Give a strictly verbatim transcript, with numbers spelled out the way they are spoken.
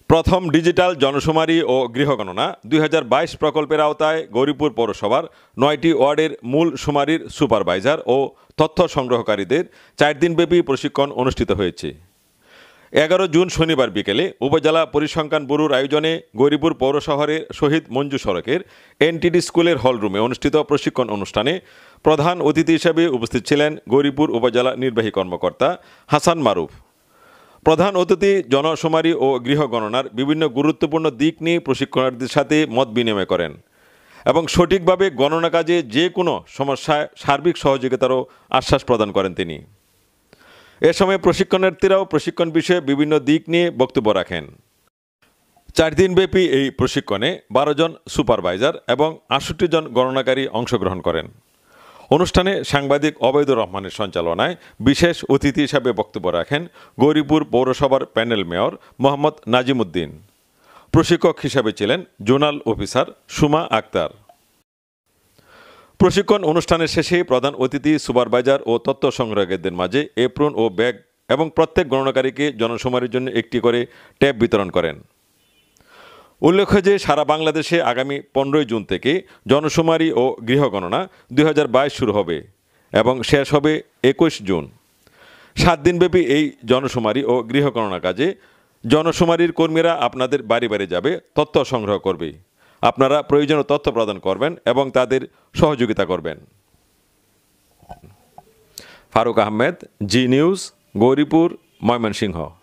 প্রথম ডিজিটাল জনশুমারি ও গৃহগণনা দুই হাজার বাইশ প্রকল্পের আওতায় গৌরীপুর পৌরসভার নয়টি ওয়ার্ডের মূল শুমারির সুপারভাইজার ও তথ্য সংগ্রহকারীদের চার দিনব্যাপী প্রশিক্ষণ অনুষ্ঠিত হয়েছে। এগারো জুন শনিবার বিকেলে উপজেলা পরিসংখ্যান ব্যুরোর আয়োজনে গৌরীপুর পৌর শহরের শহীদ মঞ্জু সড়কের এনটিডি স্কুলের হলরুমে অনুষ্ঠিত প্রশিক্ষণ অনুষ্ঠানে প্রধান অতিথি হিসেবে উপস্থিত ছিলেন গৌরীপুর উপজেলা নির্বাহী কর্মকর্তা হাসান মারুফ। প্রধান অতিথি জনশুমারি ও গৃহগণনার বিভিন্ন গুরুত্বপূর্ণ দিক নিয়ে প্রশিক্ষণার্থীদের সাথে মত বিনিময় করেন এবং সঠিকভাবে গণনা কাজে যে কোনো সমস্যায় সার্বিক সহযোগিতারও আশ্বাস প্রদান করেন তিনি। এ সময় প্রশিক্ষণার্থীরাও প্রশিক্ষণ বিষয়ে বিভিন্ন দিক নিয়ে বক্তব্য রাখেন। চার দিনব্যাপী এই প্রশিক্ষণে বারো জন সুপারভাইজার এবং আটষট্টি জন গণনাকারী অংশগ্রহণ করেন। অনুষ্ঠানে সাংবাদিক অবৈদুর রহমানের সঞ্চালনায় বিশেষ অতিথি হিসাবে বক্তব্য রাখেন গৌরীপুর পৌরসভার প্যানেল মেয়র মোহাম্মদ নাজিম উদ্দিন। প্রশিক্ষক হিসাবে ছিলেন জোনাল অফিসার সুমা আক্তার। প্রশিক্ষণ অনুষ্ঠানের শেষে প্রধান অতিথি সুপারভাইজার ও তথ্য সংগ্রাহকদের মাঝে এপ্রন ও ব্যাগ এবং প্রত্যেক গণনাকারীকে জনশুমারির জন্য একটি করে ট্যাব বিতরণ করেন। উল্লেখ্য যে সারা বাংলাদেশে আগামী পনেরোই জুন থেকে জনশুমারি ও গৃহগণনা দুই হাজার বাইশ শুরু হবে এবং শেষ হবে একুশ জুন। সাত দিনব্যাপী এই জনশুমারি ও গৃহগণনা কাজে জনশুমারির কর্মীরা আপনাদের বাড়ি বাড়ি যাবে, তথ্য সংগ্রহ করবে। আপনারা প্রয়োজনীয় তথ্য প্রদান করবেন এবং তাদের সহযোগিতা করবেন। Faruk Ahmed, G news, Gouripur, Mymensingh.